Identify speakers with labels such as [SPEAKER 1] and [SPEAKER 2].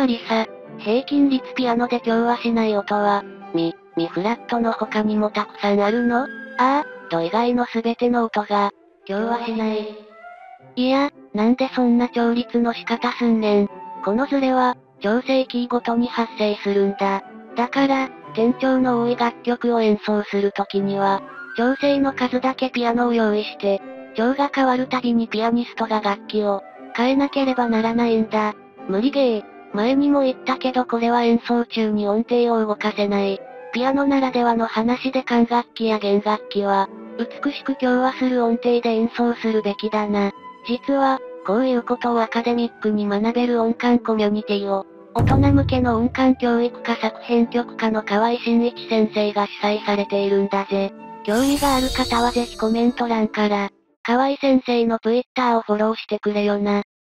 [SPEAKER 1] まりさ。平均率ピアノで今日はしない音は、ミフラットの他にもたくさんあるの？ああ、ド以外のすべての音が、今日はしない。いや、なんでそんな調律の仕方すんねん。このズレは、調整キーごとに発生するんだ。だから、転調の多い楽曲を演奏するときには、調整の数だけピアノを用意して、調が変わるたびにピアニストが楽器を変えなければならないんだ。無理ゲー。前にも言ったけどこれは演奏中に音程を動かせない。ピアノならではの話で管楽器や弦楽器は、美しく調和する音程で演奏するべきだな。実は、こういうことをアカデミックに学べる音感コミュニティを、大人向けの音感教育科作編曲家の河合真一先生が主催されているんだぜ。興味がある方はぜひコメント欄から、河合先生の Twitter をフォローしてくれよな。